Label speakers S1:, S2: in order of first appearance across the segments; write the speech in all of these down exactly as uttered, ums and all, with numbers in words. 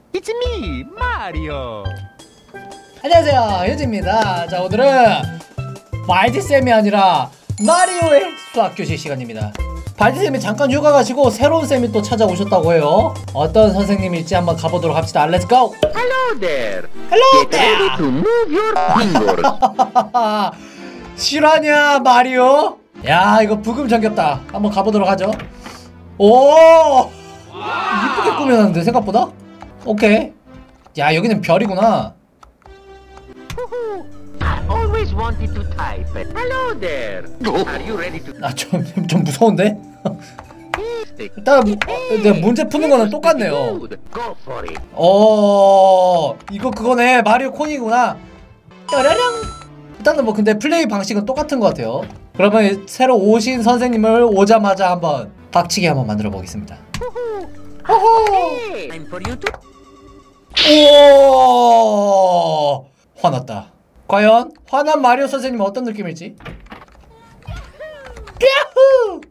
S1: It's me, 마리오.
S2: 안녕하세요, 효진입니다. 자, 오늘은 발디쌤이 아니라 마리오의 수학교실 시간입니다. 발디쌤이 잠깐 휴가 가시고 새로운 쌤이 또 찾아오셨다고 해요. 어떤 선생님일지 한번 가보도록 합시다. Let's go!
S1: Hello there.
S2: Hello
S1: Get ready to move your fingers.
S2: 실화냐, 마리오? 야, 이거 부금 정겹다. 한번 가보도록 하죠. 오! 이쁘게 꾸며놨는데, 생각보다? 오케이. 야, 여기는 별이구나.
S1: I always wanted to type it. Hello there. Are you ready to?
S2: 아, 좀, 좀 무서운데? 일단 무, 네, 문제 푸는 거는 똑같네요.
S1: Go for it.
S2: 어, 이거 그거네. 마리오 콘이구나. 따라랑. 일단은 뭐 근데 플레이 방식은 똑같은 것 같아요. 그러면 새로 오신 선생님을 오자마자 한번 박치기 한번 만들어 보겠습니다.
S1: Hey, time for you to.
S2: 오, 화났다. 과연 화난 마리오 선생님은 어떤 느낌일지? 야후!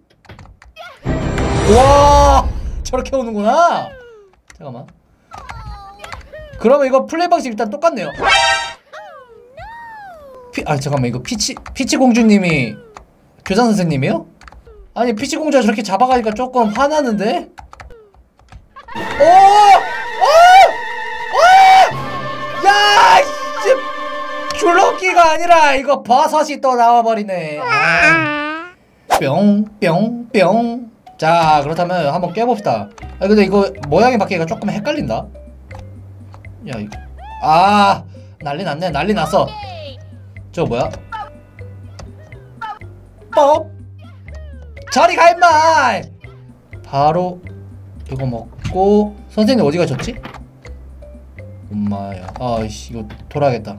S2: 와, 저렇게 오는구나. 잠깐만. 그러면 이거 플레이 방식 일단 똑같네요. 피, 아 잠깐만, 이거 피치 피치 공주님이 교장 선생님이요? 아니, 피치 공주가 저렇게 잡아가니까 조금 화나는데? 오! 오! 오! 야! 씨! 줄넘기가 아니라 이거 버섯이 또 나와버리네. 아. 뿅, 뿅, 뿅. 자, 그렇다면 한번 깨봅시다. 아, 근데 이거 모양이 바뀌기가 조금 헷갈린다. 야, 이거. 아, 난리 났네. 난리 났어. 저거 뭐야? 뻑! 저리 가, 임마! 바로 이거 먹고. 선생님 어디 가셨지? 엄마야. 아이씨, 이거 돌아야겠다.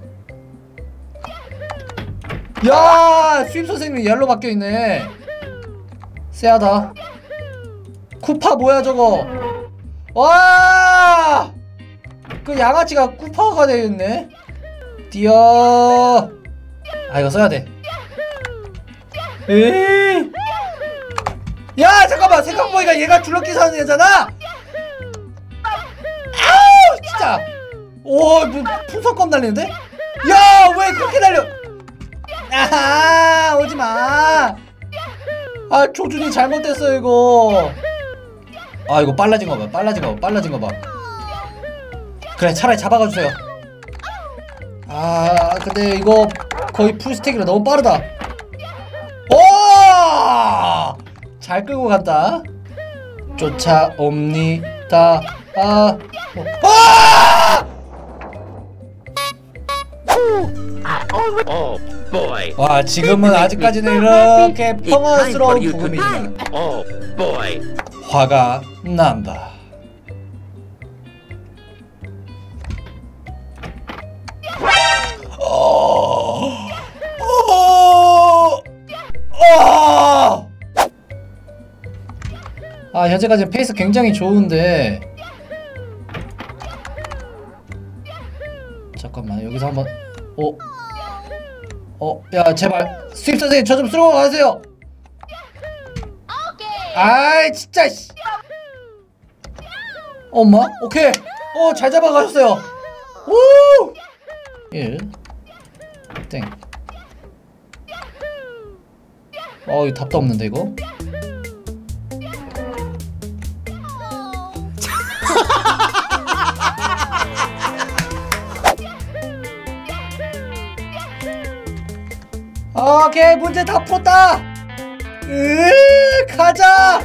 S2: 야, 수입 선생님이 옐로 바뀌어있네. 쎄하다. 쿠파 뭐야 저거. 와, 그 양아치가 쿠파가 되어있네. 뛰어. 아, 이거 써야돼. 에이, 야 잠깐만, 생각보니까 얘가 줄넘기 사는 애잖아. 아우 진짜. 오, 뭐 풍선껌 날리는데? 야, 왜 그렇게 날려? 아하, 오지마. 아, 조준이 잘못됐어 이거. 아, 이거 빨라진 거봐. 빨라진 거봐. 빨라진 거봐. 그래, 차라리 잡아가 주세요. 아, 근데 이거 거의 풀스택이라 너무 빠르다. 오! 잘 끌고 간다. 쫓아옵니다. 아, 아!
S1: Oh boy.
S2: 와, 지금은 아직까지는 이렇게 평화스러운 부금이지만
S1: Oh boy.
S2: 화가 난다. 어... 어... 어... 아, 현재까지 페이스 굉장히 좋은데. 잠깐만, 여기서 한번. 어? 어? 야, 제발 수입 선생님 저 좀 쓰러고 가세요. 아이 진짜 씨. 엄마? 오케이. 어, 잘 잡아가셨어요. 오! 일 땡. 어, 이거 답도 없는데 이거. 오케이, 문제 다 풀었다. 으, 가자.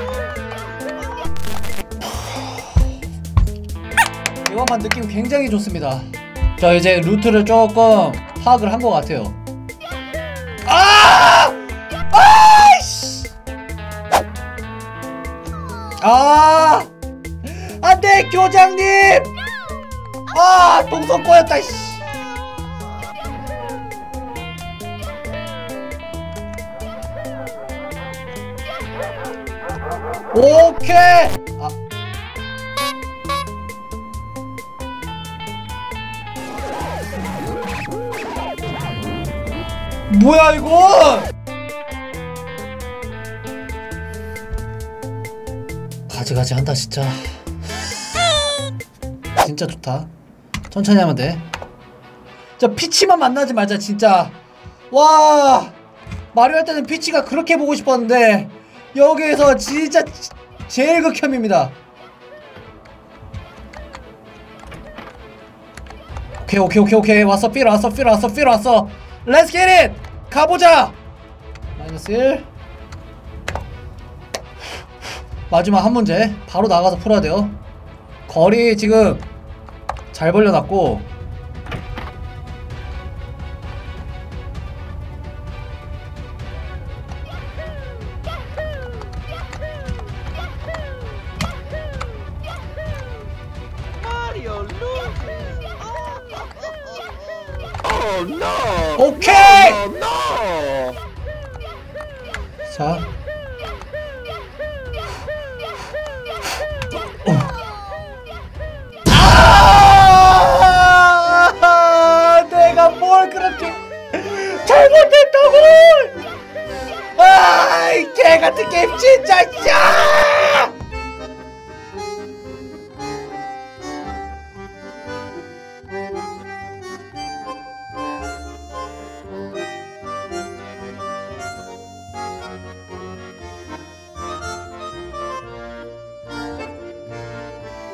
S2: 이것만 느낌 굉장히 좋습니다. 자, 이제 루트를 조금 파악을 한 것 같아요. 아! 아이씨! 아! 안돼, 교장님! 아, 동선 꼬였다. 씨. 오케이. 아. 뭐야 이거? 가지가지 한다 진짜. 진짜 좋다. 천천히 하면 돼. 저 피치만 만나지 말자 진짜. 와 마리오 할 때는 피치가 그렇게 보고 싶었는데 여기에서 진짜 제일 극혐입니다. 오케이 오케이 오케이 오케이 왔어. 필 왔어 필 왔어 필 왔어. 렛츠 겟 잇! 가보자. 마이너스 일. 마지막 한 문제 바로 나가서 풀어야 돼요. 거리 지금 잘 벌려놨고
S1: Oh no!
S2: 오케이!
S1: Oh no!
S2: 자 아 내가 뭘 그렇게 잘못했다고! 아이 개같은 게임 진짜.